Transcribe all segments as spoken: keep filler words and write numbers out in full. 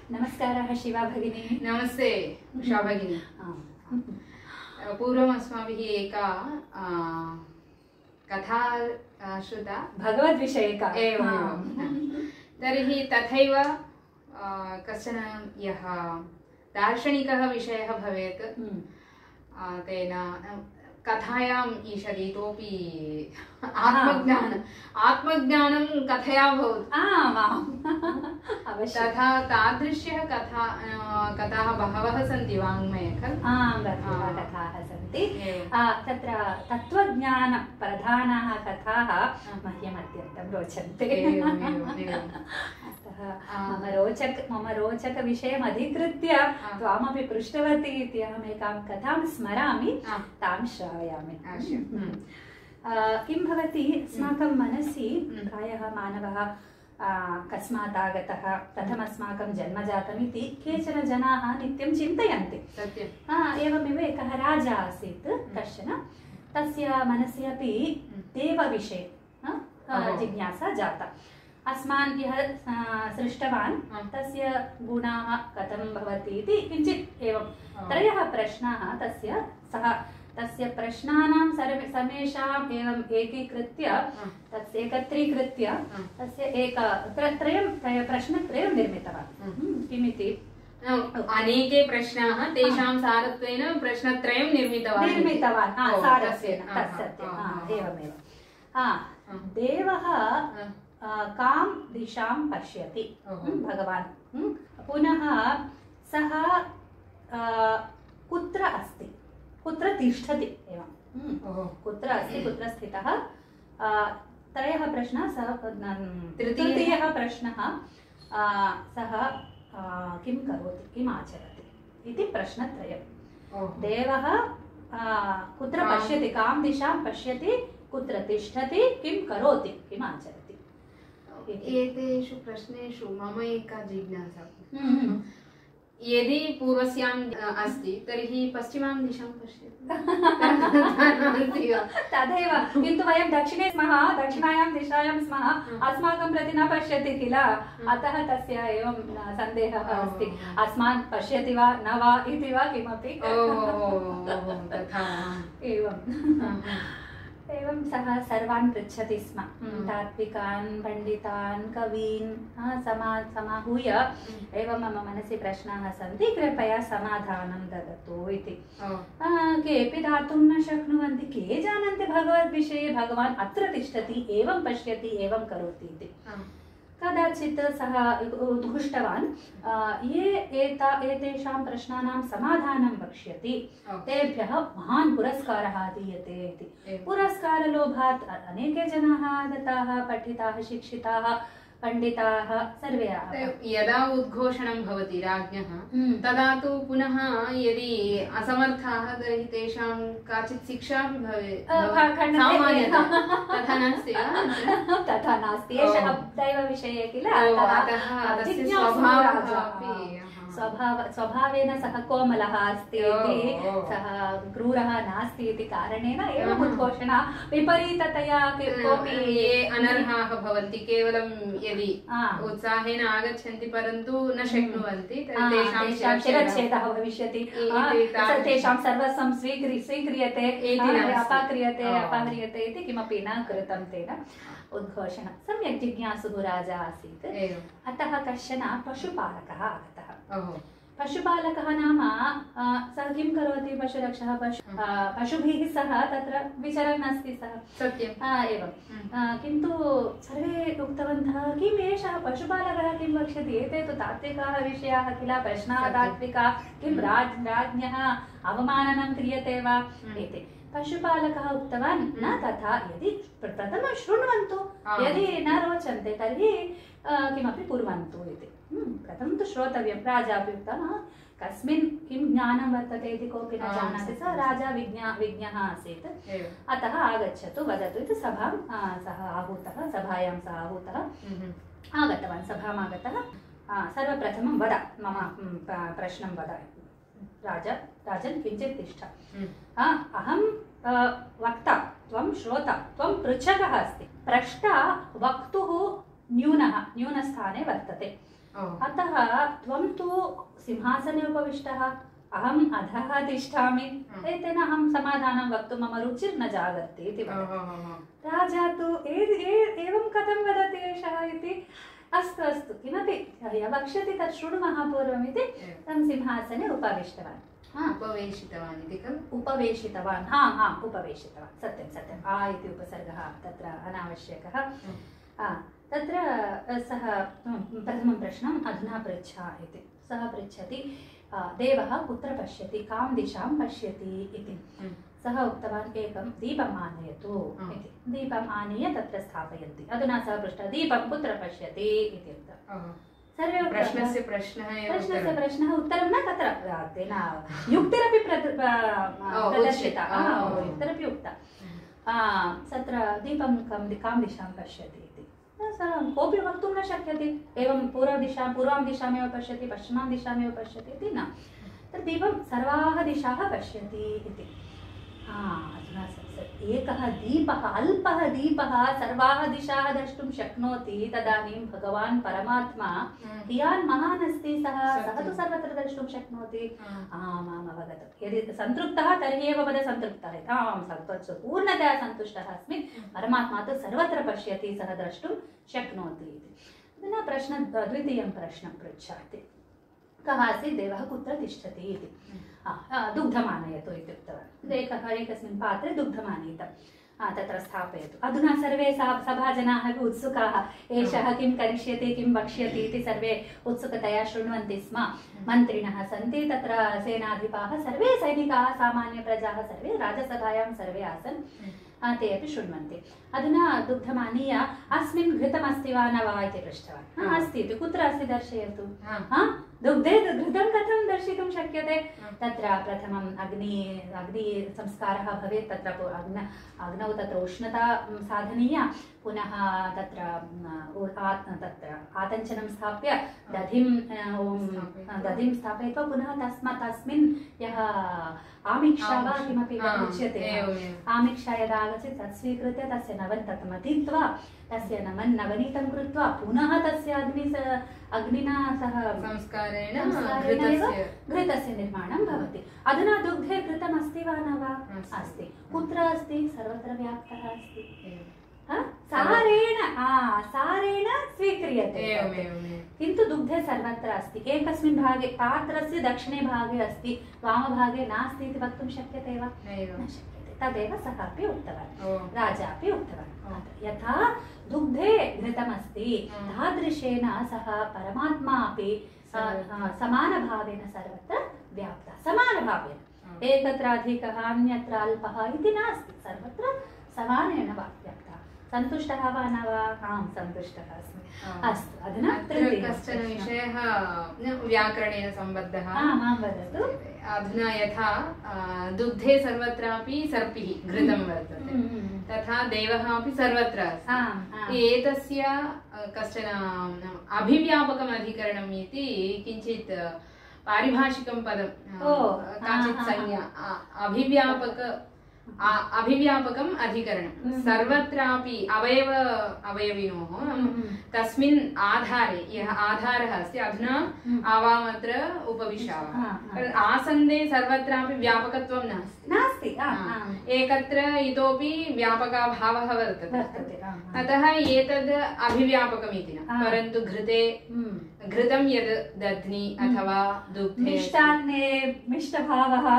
नमस्कारः शिवा भगिनी। नमस्ते उषा भगिनी। पूर्वम् अस्माभिः एका कथा श्रुता भगवद्विषयिका एवं तर्हि तथैव कश्चन यः दार्शनिकः विषयः भवेत् तेन कथायाम् ईषद् इतोपि आत्मज्ञान आत्मज्ञानं कथया भवति। तथा तादृश्यः कथा कथाः बहवः सन्ति वाङ्मये खलु। कथाः सन्ति तत्र तत्त्वज्ञान प्रधानाः कथाः मह्यम् अत्यन्तं रोचन्ते। मम रोचक मम रोचक विषयम् अधिकृत्य त्वामपि पृष्टवती इति अहम् एकां कथां स्मरामि, तां श्रावयामि। किं भवति, अस्माकं मनसि प्रायः मानवः कस्मात् आगतः, कथम् अस्माकं जन्म जातम् इति केचन जनाः नित्यं चिन्तयन्ति। एवमेव एकः राजा आसीत् कश्चन, तस्य मनसि अपि देवविषये जिज्ञासा जाता। अस्मान् यः सृष्टवान् तस्य गुणाः कथं भवति इति किञ्चित् एवं त्रयः प्रश्नाः तस्य सः तस्य प्रश्नानां सर्वे समेषाम् एवम् एकीकृत्य तस्य एकत्रीकृत्य तस्य एक त्रयं प्रश्नत्रयं निर्मितवान्। किमिति, अनेके प्रश्नाः तेषां सारत्वेन प्रश्नत्रयं निर्मितवान् निर्मितवान् सारस्येन तत्सत्यम्। एवमेव देवः कां दिशां पश्यति भगवान्, पुनः सः कुत्र अस्ति, कुत्र तिष्ठति, एवं कुत्र अस्ति, कुत्र स्थितः। त्रयः प्रश्नाः। सः तृतीयः प्रश्नः, सः किं करोति, किम् आचरति इति प्रश्नत्रयम्। देवः कुत्र पश्यति, कां दिशां पश्यति, कुत्र तिष्ठति, किं करोति, किम् आचरति। एतेषु प्रश्नेषु मम एका जिज्ञासा, यदि पूर्वस्याम् अस्ति तर्हि पश्चिमां दिशां पश्यति तदेव, किन्तु वयं दक्षिणे स्मः, दक्षिणायां दिशायां स्मः, अस्माकं प्रति न पश्यति किल, अतः तस्य एवं सन्देहः अस्ति, अस्मान् पश्यति वा न वा इति वा किमपि। एवं एवं सः सर्वान् पृच्छति स्म, तात्विकान्, पण्डितान्, कवीन् समा समाहूय एवं मम मनसि प्रश्नाः सन्ति, कृपया समाधानं ददतु इति। केऽपि दातुं न शक्नुवन्ति, के जानन्ति भगवद्विषये, भगवान् अत्र तिष्ठति, एवं पश्यति, एवं करोति इति। कदाचित् सः उद्घुष्टवान्, ये एता एतेषां प्रश्नानां समाधानं वक्ष्यति तेभ्यः महान् पुरस्कारः दीयते इति। पुरस्कारलोभात् अनेके जनाः आगताः, पठिताः, शिक्षिताः, पण्डिताः सर्वे। यदा उद्घोषणं भवति राज्ञः, तदा तु पुनः यदि असमर्थाः तर्हि तेषां काचित् शिक्षा अपि भवेत्। तथा नास्ति तथा नास्ति, एषः दैवविषये किल, स्वभाव स्वभावेन सः कोमलः अस्ति इति, सः क्रूरः नास्ति इति कारणेन एवम् उद्घोषणा विपरीततया कोऽपि। ये अनर्हाः भवन्ति, केवलं यदि उत्साहेन आगच्छन्ति परन्तु न शक्नुवन्ति, तेषां शिरच्छेदः भविष्यति, तेषां सर्वस्वं स्वीक्रि स्वीक्रियते, अपाक्रियते अपह्रियते इति किमपि न कृतं तेन। उद्घोषणा सम्यक् जिज्ञासुः राजा आसीत्, अतः कश्चन पशुपालकः आगतः। पशुपालकः नाम सः किं करोति, पशुरक्षः, पशु पशुभिः सह तत्र विचरन् अस्ति सः। सत्यम्। एवं किन्तु सर्वे उक्तवन्तः, किम् एषः पशुपालकः किं वक्ष्यति, एते तु तात्विकाः विषयाः किल, प्रश्नाः तात्विकाः, किं राज राज्ञः अवमाननं क्रियते वा इति। पशुपालकः उक्तवान्, न तथा, यदि प्रथमं शृण्वन्तु, यदि न रोचन्ते तर्हि किमपि कुर्वन्तु इति। प्रथमं तु श्रोतव्यं। राजा अपि उक्तवान्, कस्मिन् किं ज्ञानं वर्तते इति कोऽपि न जानाति, सः राजा विज्ञा विज्ञः आसीत्, अतः आगच्छतु, वदतु इति सभां सः आहूतः, सभायां सः आहूतः आगतवान्, सभाम् आगतः। सर्वप्रथमं वद, मम प्रश्नं वद। राजा, राजन् किञ्चित् तिष्ठ, अहं वक्ता, त्वं श्रोता, त्वं पृच्छकः अस्ति, प्रष्टा वक्तुः न्यूनः न्यूनस्थाने वर्तते, अतः त्वं तु सिंहासने उपविष्टः, अहम् अधः तिष्ठामि, एतेन अहं समाधानं वक्तुं मम रुचिर् न जागर्ति इति वदति। राजा तु एवं कथं वदति एषः इति, अस्तु अस्तु किमपि वक्ष्यति तत् शृणुमः पूर्वम् इति तं सिंहासने उपविष्टवान्। उपवेशितवान् इति खलु? उपवेशितवान्, हा हा उपवेशितवान्, सत्यं सत्यम्। आ इति उपसर्गः तत्र अनावश्यकः। तत्र सः प्रथमं प्रश्नम् अधुना पृच्छ इति, सः पृच्छति देवः कुत्र पश्यति, कां दिशां पश्यति इति। सः उक्तवान् एकं दीपम् आनयतु इति। दीपम् आनीय तत्र स्थापयन्ति। अधुना सः पृष्टः दीपं कुत्र पश्यति इति उक्तवान्। सर्वे प्रश्नस्य प्रश्नः प्रश्नस्य प्रश्नः उत्तरं न तत्र तेन युक्तिरपि प्रदर्शिता, युक्तिरपि उक्ता। तत्र दीपं कां दिशां पश्यति इति कोऽपि वक्तुं न शक्यते। एवं पूर्वदिशां पूर्वां दिशामेव पश्यति, पश्चिमां दिशामेव पश्यति इति न, तत् दीपं सर्वाः दिशाः पश्यति इति। अधुना एकः दीपः, अल्पः दीपः सर्वाः दिशाः द्रष्टुं शक्नोति, तदानीं भगवान् परमात्मा कियान् महान् अस्ति, सः सः तु सर्वत्र द्रष्टुं शक्नोति। आम् आम् अवगतम्। यदि सन्तुष्टः तर्हि एव वद सन्तुष्टः इति। आम् सन्तुष्टः, पूर्णतया सन्तुष्टः अस्मि, परमात्मा तु सर्वत्र पश्यति, सः द्रष्टुं शक्नोति इति। अधुना प्रश्न द्वितीयं प्रश्नं पृच्छति, कः आसीत् देवः कुत्र तिष्ठति इति। दुग्धम् आनयतु इति उक्तवान्। एकः एकस्मिन् पात्रे दुग्धम् आनीतं, तत्र स्थापयतु। अधुना सर्वे सभाजनाः अपि उत्सुकाः, एषः किं करिष्यति, किं वक्ष्यति इति सर्वे उत्सुकतया शृण्वन्ति स्म। मन्त्रिणः सन्ति, तत्र सेनाधिपाः सर्वे, सैनिकाः, सामान्यप्रजाः सर्वे राजसभायां सर्वे आसन्, ते अपि शृण्वन्ति। अधुना दुग्धमानीय अस्मिन् घृतमस्ति वा न वा इति पृष्टवान्। अस्ति इति। कुत्र अस्ति दर्शयतु। दुग्धे घृतं कथं दर्शितुं शक्यते? तत्र प्रथमम् अग्नि अग्नि संस्कारः भवेत्, तत्र अग्न अग्नौ तत्र उष्णता साधनीया, पुनः तत्र तत्र आतञ्चनं स्थाप्य दधिं दधिं स्थापयित्वा पुनः तस्मात् तस्मिन् यः आमिक्षा वा किमपि उच्यते, आमिक्षा यदा आगच्छति तत् स्वीकृत्य तस्य नवन् तत् मथित्वा तस्य नवन् नवनीतं कृत्वा पुनः तस्य अग्नि अग्निना सह संस्कारेण घृतस्य निर्माणं भवति। अधुना दुग्धे घृतम् अस्ति वा न वा? अस्ति। कुत्र अस्ति? सर्वत्र व्याप्तः अस्ति। सारेण सारेण स्वीक्रियते, किन्तु दुग्धे सर्वत्र अस्ति। एकस्मिन् भागे पात्रस्य दक्षिणे भागे अस्ति, वामभागे नास्ति इति वक्तुं शक्यते वा? न शक्यते। तदेव सः अपि उक्तवान्, राजा अपि उक्तवान्। यथा दुग्धे घृतमस्ति तादृशेन सः परमात्मा अपि समानभावेन सर्वत्र व्याप्तः। समानभावेन, एकत्र अधिकः अन्यत्र अल्पः इति नास्ति, सर्वत्र समानेन व्याप्तः। सन्तुष्टः वा न वा? आम् सन्तुष्टः अस्मि। अस्तु, अधुना कश्चन विषयः व्याकरणेन सम्बद्धः। आम् वदतु। अधुना यथा दुग्धे सर्वत्रापि सर्पिः घृतं वर्तते, तथा देवः अपि सर्वत्र अस्ति। एतस्य कश्चन अभिव्यापकम् अधिकरणम् इति किञ्चित् पारिभाषिकं पदं, काचित् संज्ञा अभिव्यापक अभिव्यापकम् अधिकरणं। सर्वत्रापि अवयव अवयविनोः तस्मिन् आधारे यः आधारः अस्ति, अधुना आवामत्र उपविशामः, आसन्दे सर्वत्रापि व्यापकत्वं नास्ति नास्ति एकत्र इतोपि व्यापकाभावः वर्तते। अतः एतद् अभिव्यापकमिति न, परन्तु घृते घृतं यद् दध्नि अथवा दुग्धे मिष्टान्ने मिष्टभावः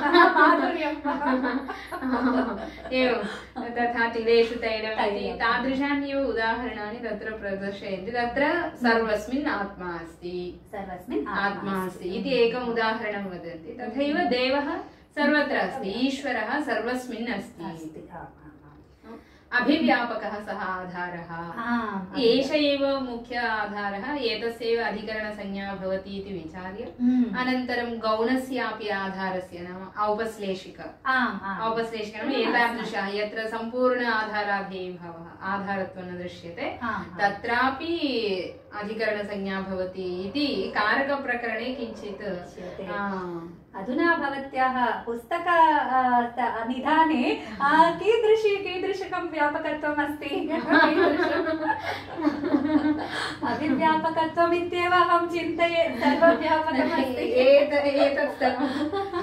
एवं, तथा तिलेषु तैलम् इति तादृशानि एव उदाहरणानि तत्र प्रदर्शयन्ति। तत्र सर्वस्मिन् आत्मा अस्ति, सर्वस्मिन् आत्मा अस्ति इति एकम् उदाहरणं वदन्ति। तथैव देवः सर्वत्र अस्ति, ईश्वरः सर्वस्मिन् अस्ति। अभिव्यापकः सः आधारः, एष एव मुख्य आधारः, एतस्यैव अधिकरणसंज्ञा भवति इति विचार्य अनन्तरं गौणस्यापि आधारस्य नाम औपश्लेषिक औपश्लेषिक नाम एतादृशः यत्र सम्पूर्ण आधाराधेयभावः आधारत्वं न दृश्यते, तत्रापि अधिकरणसंज्ञा भवति इति कारकप्रकरणे किञ्चित्। अधुना भवत्याः पुस्तक निधाने कीदृशी कीदृशकं व्यापकत्वम् अस्ति? सर्वव्यापकत्वम् इत्येव अहं चिन्तये सर्वव्यापकमस्ति एतत् सर्वं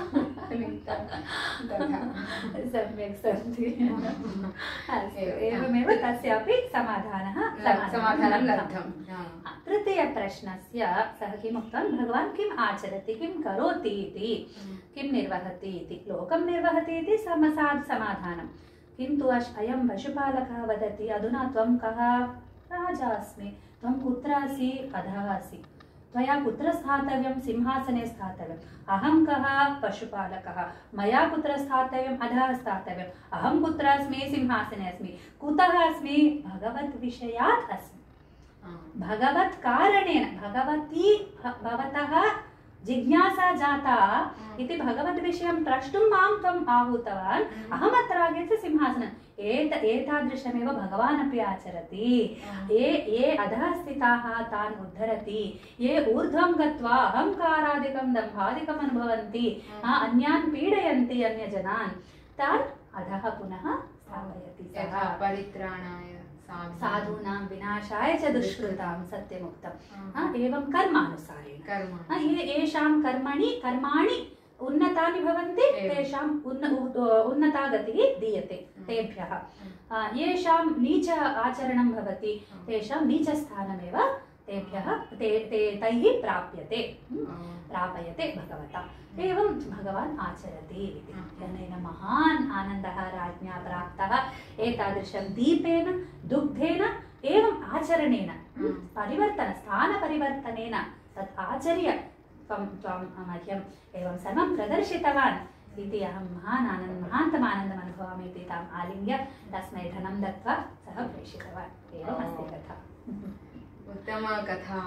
सम्यक् सन्ति अस्तु एवमेव तस्यापि समाधानः समाधानं लब्धम् तृतीयप्रश्नस्य सः किमुक्तवान् भगवान् किम् आचरति किं करोति इति किं निर्वहति इति लोकं निर्वहति इति समाधानं किन्तु अयं पशुपालकः वदति अधुना त्वं कः राजा अस्मि त्वं कुत्र असि अधः असि त्वया कुत्र स्थातव्यं सिंहासने स्थातव्यम् अहं कः पशुपालकः मया कुत्र स्थातव्यम् अधः स्थातव्यम् अहं कुत्र अस्मि सिंहासने अस्मि कुतः अस्मि भगवत् विषयात् अस्मि भगवत् कारणेन भगवती भवतः जिज्ञासा जाता इति भगवद् विषयं प्रष्टुं मां त्वम् आहूतवान् अहमत्र आगत्य सिंहासनम् एत एतादृशमेव भगवान् अपि आचरति ये ये अधः स्थिताः तान् उद्धरति ये ऊर्ध्वं गत्वा अहङ्कारादिकं दम्भादिकम् अनुभवन्ति अन्यान् पीडयन्ति अन्यजनान् तान् अधः पुनः स्थापयति यथा परित्राणाय साधूनां विनाशाय च दुष्कृतां सत्यमुक्तम् एवं कर्मानुसारेण कर्म ये येषां कर्मणि कर्माणि उन्नतानि भवन्ति तेषाम् उन्न उन्नता गतिः दीयते तेभ्यः येषां नीच आचरणं भवति तेषां नीचस्थानमेव तेभ्यः ते ते तैः प्राप्यते प्रापयते भगवता एवं भगवान् आचरति इति अनेन महान् आनन्दः राज्ञा प्राप्तः एतादृशं दीपेन दुग्धेन एवम् आचरणेन परिवर्तन स्थानपरिवर्तनेन तत् आचर्य त्वं त्वं मह्यम् एवं सर्वं प्रदर्शितवान् इति अहं महान् आनन्दं महान्तम् आनन्दम् अनुभवामि इति ताम् आलिङ्ग्य तस्मै धनं दत्त्वा सः प्रेषितवान् एवम् अस्ति कथा उत्तमा कथा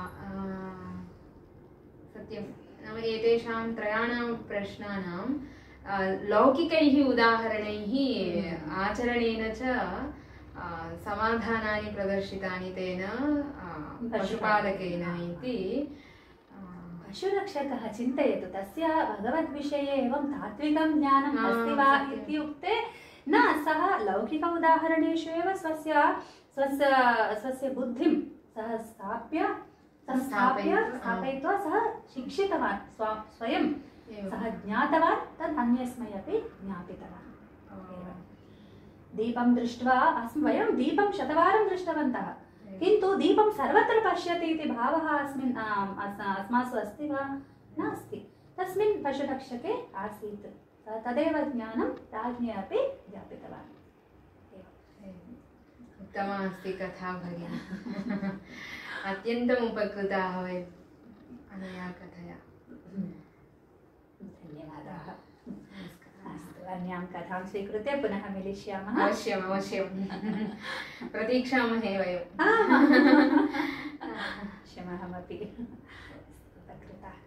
सत्यं नाम एतेषां त्रयाणां प्रश्नानां लौकिकैः उदाहरणैः आचरणेन च समाधानानि प्रदर्शितानि तेन पशुपालकेन इति पशुरक्षकः चिन्तयतु तस्य भगवद्विषये एवं तात्विकं ज्ञानम् अस्ति वा इत्युक्ते न सः लौकिक उदाहरणेषु एव स्वस्य स्वस्य स्वस्य बुद्धिं सः स्थाप्य संस्थाप्य स्थापयित्वा सः शिक्षितवान् स्व स्वयं सः ज्ञातवान् तद् अन्यस्मै अपि ज्ञापितवान् दीपं दृष्ट्वा अस्म वयं दीपं शतवारं दृष्टवन्तः किन्तु दीपं सर्वत्र पश्यति इति भावः अस्मिन् अस्मासु अस्ति वा नास्ति तस्मिन् पशुरक्षके आसीत् तदेव ज्ञानं राज्ञे अपि ज्ञापितवान् उत्तमा अस्ति कथा भगिनी अत्यन्तम् उपकृताः वयम् अनया कथया धन्यवादाः अस्तु अन्यां कथां स्वीकृत्य पुनः मिलिष्यामः अवश्यम् अवश्यं प्रतीक्षामहे वयम् क्षमहमपि उपकृताः